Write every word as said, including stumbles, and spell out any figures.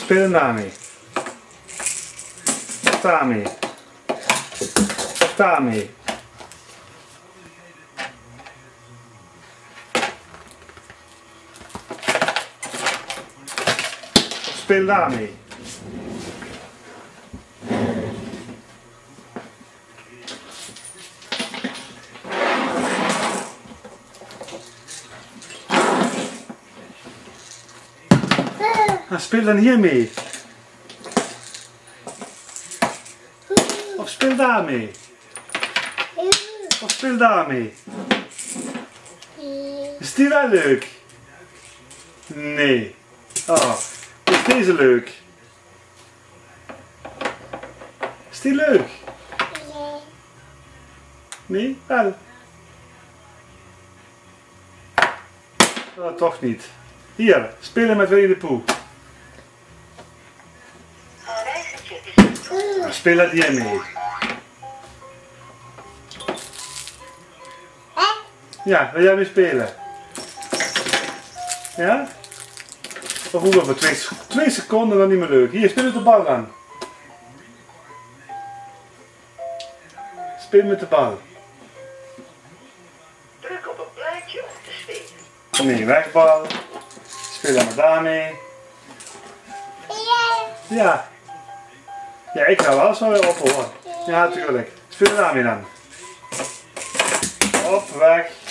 Spelen daarmee. Of daarmee. Of daarmee. Of speel daarmee. Nou, speel dan hiermee. Of speel daarmee. Of speel daarmee. Is die wel leuk? Nee. Oh, is deze leuk? Is die leuk? Nee, wel. Oh, toch niet. Hier, spelen met Winnie de Pooh. Nou, speel dat hier mee. Ja, wil jij mee spelen? Ja? Of hoe voor twee, twee seconden dan niet meer leuk. Hier, speel met de bal dan. Speel met de bal. Druk op een plaatje om te spelen. Nee, wegbal. Speel dan maar daarmee. Ja. Ja, ik ga wel zo weer op hoor. Ja, natuurlijk. Speel daarmee dan. Op, weg.